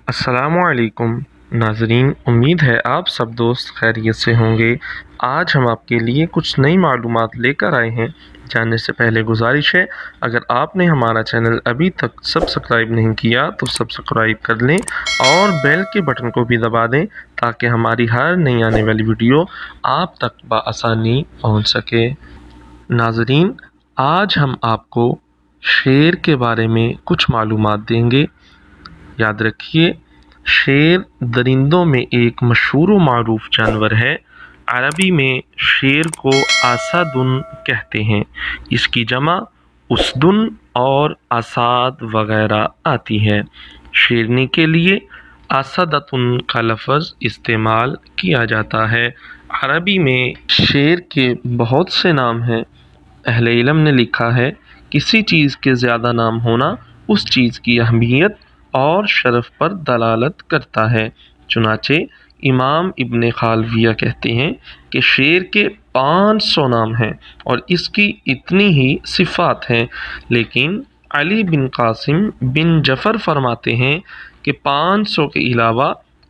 अस्सलामु अलैकुम नाज़रीन, उम्मीद है आप सब दोस्त खैरियत से होंगे। आज हम आपके लिए कुछ नई मालूमात लेकर आए हैं। जानने से पहले गुजारिश है, अगर आपने हमारा चैनल अभी तक सब्सक्राइब नहीं किया तो सब्सक्राइब कर लें और बेल के बटन को भी दबा दें ताकि हमारी हर नई आने वाली वीडियो आप तक बआसानी पहुंच सके। नाज़रीन, आज हम आपको शेर के बारे में कुछ मालूमात देंगे। याद रखिए, शेर दरिंदों में एक मशहूर व मारूफ जानवर है। अरबी में शेर को आसादुन कहते हैं। इसकी जमा उसदुन और आसाद वगैरह आती है। शेरनी के लिए आसादतुन का लफ्ज़ इस्तेमाल किया जाता है। अरबी में शेर के बहुत से नाम हैं। अहले इल्म ने लिखा है, किसी चीज़ के ज़्यादा नाम होना उस चीज़ की अहमियत और शरफ पर दलालत करता है। चुनाचे इमाम इब्ने खालविया कहते हैं कि शेर के 500 नाम हैं और इसकी इतनी ही सिफ़ात हैं, लेकिन अली बिन कासिम बिन जफ़र फरमाते हैं कि 500 के अलावा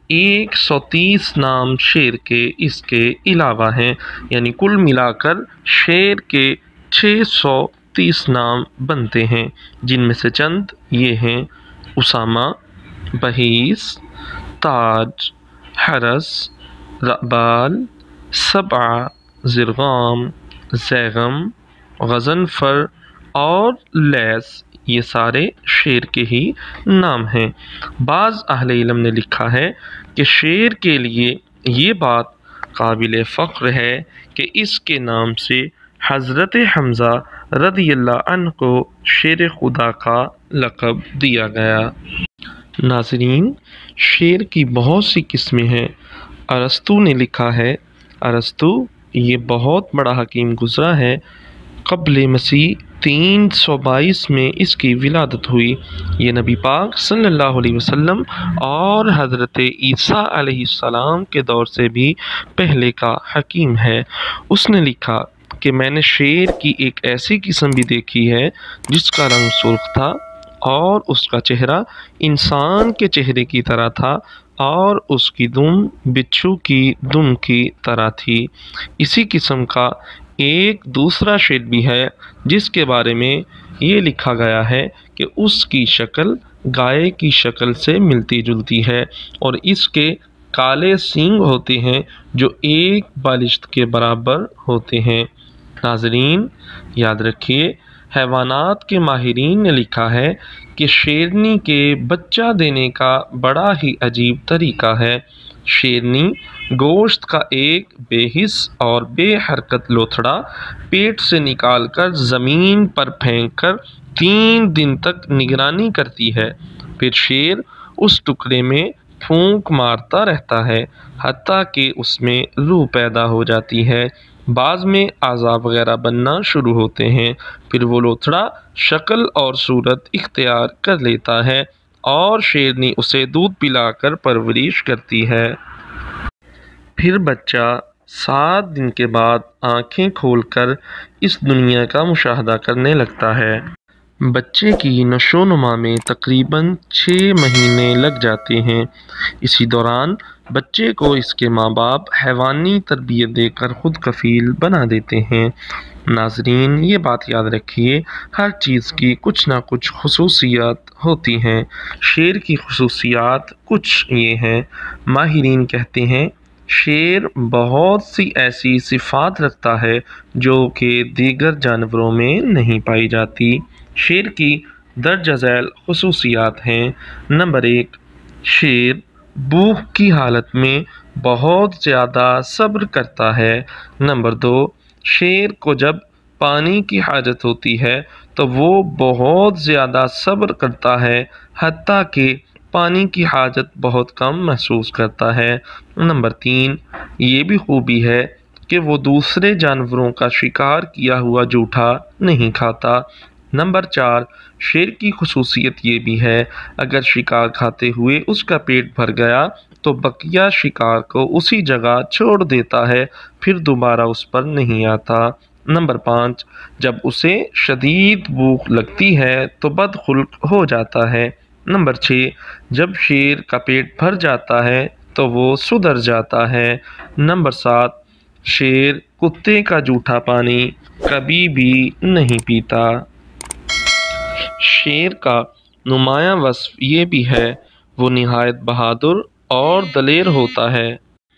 130 नाम शेर के इसके अलावा हैं, यानी कुल मिलाकर शेर के 630 नाम बनते हैं, जिनमें से चंद ये हैं: उसामा, बहीस, ताज, हरस, रबाल, सबआ, ज़िरगाम, ज़ैगम, गज़नफ़र और लैस। ये सारे शेर के ही नाम हैं। बाज़ अहले इल्म ने लिखा है कि शेर के लिए ये बात काबिल फ़ख्र है कि इसके नाम से हज़रत हम्ज़ा रज़ियल्लाहु अन्हु को शेर खुदा का लक़ब दिया गया। नाज़रीन, शेर की बहुत सी किस्में हैं। अरस्तु ने लिखा है, अरस्तु ये बहुत बड़ा हकीम गुज़रा है। क़ब्ल मसीह 322 में इसकी विलादत हुई। ये नबी पाक सल्लल्लाहु अलैहि वसल्लम और हज़रत ईसा अलैहिस्सलाम के दौर से भी पहले का हकीम है। उसने लिखा कि मैंने शेर की एक ऐसी किस्म भी देखी है जिसका रंग सुर्ख था और उसका चेहरा इंसान के चेहरे की तरह था और उसकी दुम बिच्छू की दुम की तरह थी। इसी किस्म का एक दूसरा शेर भी है जिसके बारे में ये लिखा गया है कि उसकी शक्ल गाय की शक्ल से मिलती जुलती है और इसके काले सींग होते हैं जो एक बालिश्त के बराबर होते हैं। नाज़रीन, याद रखिए, हैवानात के माहिरीन ने लिखा है कि शेरनी के बच्चा देने का बड़ा ही अजीब तरीका है। शेरनी गोश्त का एक बेहिस और बेहरकत लोथड़ा पेट से निकालकर ज़मीन पर फेंककर 3 दिन तक निगरानी करती है। फिर शेर उस टुकड़े में फूंक मारता रहता है हत्ता कि उसमें रूह पैदा हो जाती है। बाज़ में आज़ा वगैरह बनना शुरू होते हैं। फिर वो लोथड़ा शक्ल और सूरत इख्तियार कर लेता है और शेरनी उसे दूध पिलाकर परवरिश करती है। फिर बच्चा 7 दिन के बाद आँखें खोलकर इस दुनिया का मुशाहदा करने लगता है। बच्चे की नशोनुमा में तकरीबन 6 महीने लग जाते हैं। इसी दौरान बच्चे को इसके माँ बाप हैवानी तरबियत देकर ख़ुद कफ़ील बना देते हैं। नाज़रीन, ये बात याद रखिए, हर चीज़ की कुछ ना कुछ खुसूसियात होती हैं। शेर की खुसूसियात कुछ ये हैं। माहिरीन कहते हैं, शेर बहुत सी ऐसी सिफ़ात रखता है जो कि दीगर जानवरों में नहीं पाई जाती। शेर की दर्ज झैल खुसूसियात हैं। नंबर 1, शेर भूख की हालत में बहुत ज़्यादा सब्र करता है। नंबर 2, शेर को जब पानी की हाजत होती है तो वो बहुत ज़्यादा सब्र करता है हत्ता कि पानी की हाजत बहुत कम महसूस करता है। नंबर 3, ये भी खूबी है कि वो दूसरे जानवरों का शिकार किया हुआ जूठा नहीं खाता। नंबर 4, शेर की खुसूसियत ये भी है, अगर शिकार खाते हुए उसका पेट भर गया तो बकिया शिकार को उसी जगह छोड़ देता है, फिर दोबारा उस पर नहीं आता। नंबर 5, जब उसे शदीद भूख लगती है तो बदखुल्क हो जाता है। نمبر 6، جب شیر کا پیٹ بھر جاتا ہے تو وہ سدھر جاتا ہے۔ نمبر 7، شیر کتے کا جھوٹا پانی کبھی بھی نہیں پیتا۔ شیر کا نمایاں وصف یہ بھی ہے وہ نہایت بہادر اور دلیر ہوتا ہے،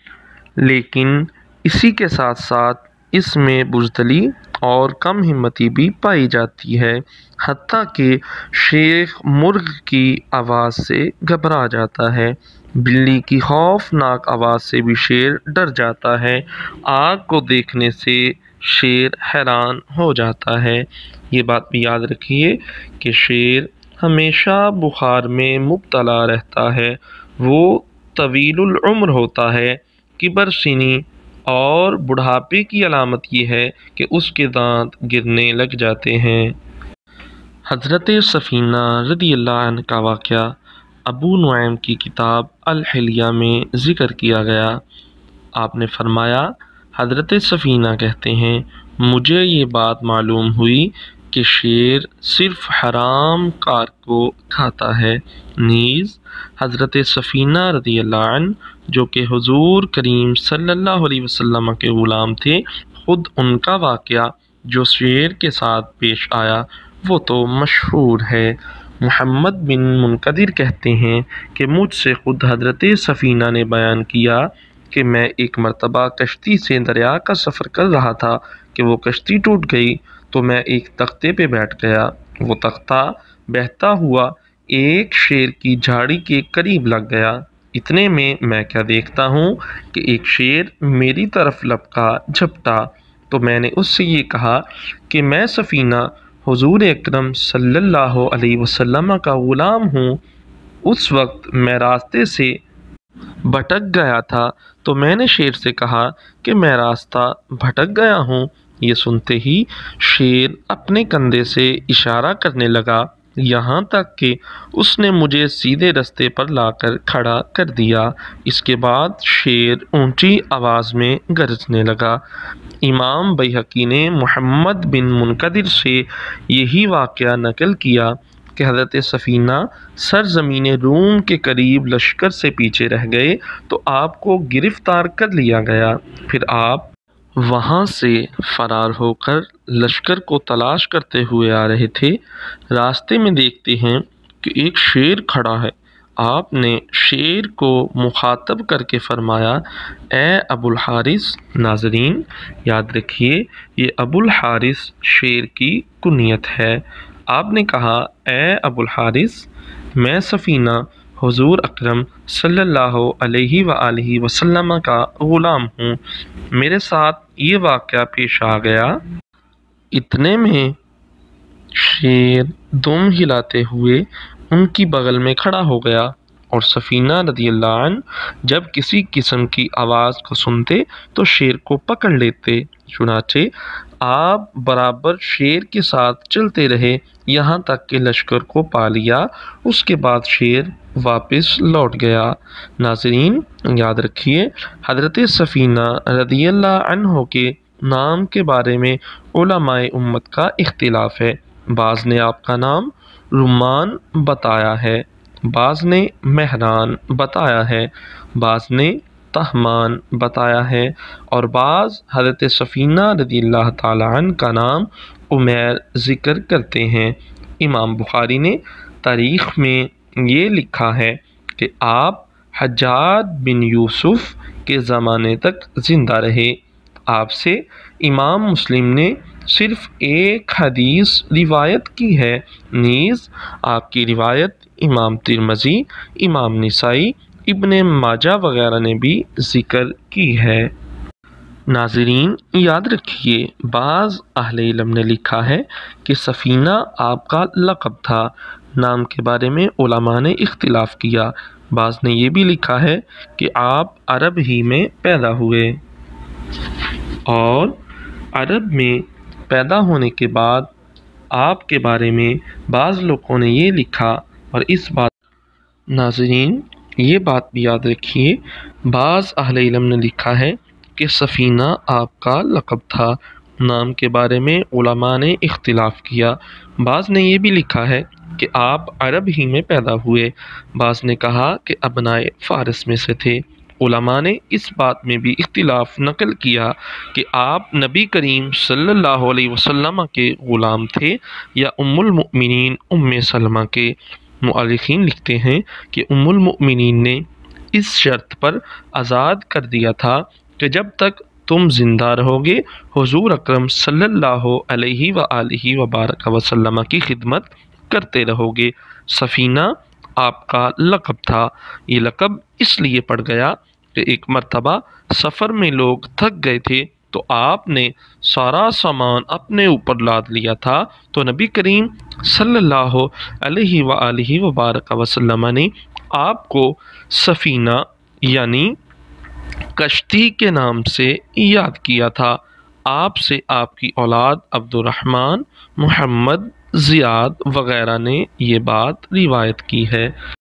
لیکن اسی کے ساتھ ساتھ اس میں بزدلی اور کم ہمتی بھی پائی جاتی ہے، حتیٰ کہ شیر مرغ کی آواز سے گھبرا جاتا ہے، بلی کی خوفناک آواز سے بھی شیر ڈر جاتا ہے، آگ کو دیکھنے سے شیر حیران ہو جاتا ہے۔ یہ بات بھی یاد رکھیے کہ شیر ہمیشہ بخار میں مبتلا رہتا ہے، وہ طویل العمر ہوتا ہے۔ کبر سینی اور بڑھاپے کی علامت یہ ہے کہ اس کے دانت گرنے لگ جاتے ہیں۔ حضرت سفینہ رضی اللہ عنہ کا واقعہ ابو نعیم کی کتاب الحلیہ میں ذکر کیا گیا۔ آپ نے فرمایا، حضرت سفینہ کہتے ہیں، مجھے یہ بات معلوم ہوئی کہ شیر صرف حرام کار کو کھاتا ہے۔ نیز حضرت سفینہ رضی اللہ عنہ جو کہ حضور کریم صلی اللہ علیہ وسلم کے غلام تھے، خود ان کا واقعہ جو شیر کے ساتھ پیش آیا وہ تو مشہور ہے۔ محمد بن منکدر کہتے ہیں کہ مجھ سے خود حضرت سفینہ نے بیان کیا کہ میں ایک مرتبہ کشتی سے دریا کا سفر کر رہا تھا کہ وہ کشتی ٹوٹ گئی تو میں ایک تختے پہ بیٹھ گیا، وہ تختہ بہتا ہوا ایک شیر کی جھاڑی کے قریب لگ گیا۔ اتنے میں کیا دیکھتا ہوں کہ ایک شیر میری طرف لپکا جھپٹا، تو میں نے اس سے یہ کہا کہ میں سفینہ حضور اکرم صلی اللہ علیہ وسلم کا غلام ہوں۔ اس وقت میں راستے سے بھٹک گیا تھا تو میں نے شیر سے کہا کہ میں راستہ بھٹک گیا ہوں۔ یہ سنتے ہی شیر اپنے کندھے سے اشارہ کرنے لگا، یہاں تک کہ اس نے مجھے سیدھے رستے پر لا کر کھڑا کر دیا۔ اس کے بعد شیر اونچی آواز میں گرجنے لگا۔ امام بیہقی نے محمد بن منکدر سے یہی واقعہ نقل کیا کہ حضرت سفینہ سرزمین روم کے قریب لشکر سے پیچھے رہ گئے تو آپ کو گرفتار کر لیا گیا، پھر آپ وہاں سے فرار ہو کر لشکر کو تلاش کرتے ہوئے آ رہے تھے، راستے میں دیکھتے ہیں کہ ایک شیر کھڑا ہے۔ آپ نے شیر کو مخاطب کر کے فرمایا، اے ابو الحارث۔ ناظرین یاد رکھیے یہ ابو الحارث شیر کی کنیت ہے۔ آپ نے کہا، اے ابو الحارث، میں سفینہ حضور اکرم صلی اللہ علیہ وآلہ وسلم کا غلام ہوں، میرے ساتھ یہ واقعہ پیش آ گیا۔ اتنے میں شیر دم ہلاتے ہوئے ان کی بغل میں کھڑا ہو گیا، اور سفینہ رضی اللہ عنہ جب کسی قسم کی آواز کو سنتے تو شیر کو پکڑ لیتے، چنانچہ آپ برابر شیر کے ساتھ چلتے رہے یہاں تک کہ لشکر کو پا لیا، اس کے بعد شیر واپس لوٹ گیا۔ ناظرین یاد رکھیے حضرت سفینہ رضی اللہ عنہ کے نام کے بارے میں علماء امت کا اختلاف ہے، بعض نے آپ کا نام رمان بتایا ہے، بعض نے مہران بتایا ہے، بعض نے تہمان بتایا ہے، اور بعض حضرت سفینہ رضی اللہ تعالی عنہ کا نام عمیر ذکر کرتے ہیں۔ امام بخاری نے تاریخ میں یہ لکھا ہے کہ آپ حجاج بن یوسف کے زمانے تک زندہ رہے۔ آپ سے امام مسلم نے صرف ایک حدیث روایت کی ہے، نیز آپ کی روایت امام ترمذی، امام نسائی، ابن ماجہ وغیرہ نے بھی ذکر کی ہے۔ ناظرین یاد رکھیے بعض اہل علم نے لکھا ہے کہ سفینہ آپ کا لقب تھا، نام کے بارے میں علماء نے اختلاف کیا، بعض نے یہ بھی لکھا ہے کہ آپ عرب ہی میں پیدا ہوئے، اور عرب میں پیدا ہونے کے بعد آپ کے بارے میں بعض لوگوں نے یہ لکھا، اور اس بات ناظرین یہ بات بھی یاد رکھیے بعض اہل علم نے لکھا ہے کہ سفینہ آپ کا لقب تھا، نام کے بارے میں علماء نے اختلاف کیا، بعض نے یہ بھی لکھا ہے کہ آپ عرب ہی میں پیدا ہوئے، بعض نے کہا کہ ابنائے فارس میں سے تھے۔ علماء نے اس بات میں بھی اختلاف نقل کیا کہ آپ نبی کریم صلی اللہ علیہ وسلم کے غلام تھے یا ام المؤمنین ام سلمہ کے۔ مؤرخین لکھتے ہیں کہ ام المؤمنین نے اس شرط پر آزاد کر دیا تھا کہ جب تک تم زندہ رہو گے حضور اکرم صلی اللہ علیہ وآلہ وبارک وسلم کی خدمت کرتے رہو گے۔ سفینہ آپ کا لقب تھا۔ یہ لقب اس لیے پڑ گیا کہ ایک مرتبہ سفر میں لوگ تھک گئے تھے تو آپ نے سارا سامان اپنے اوپر لاد لیا تھا، تو نبی کریم صلی اللہ علیہ وآلہ وبارک وسلم نے آپ کو سفینہ یعنی کشتی کے نام سے یاد کیا تھا۔ آپ سے آپ کی اولاد عبد الرحمن، محمد، زیاد وغیرہ نے یہ بات روایت کی ہے۔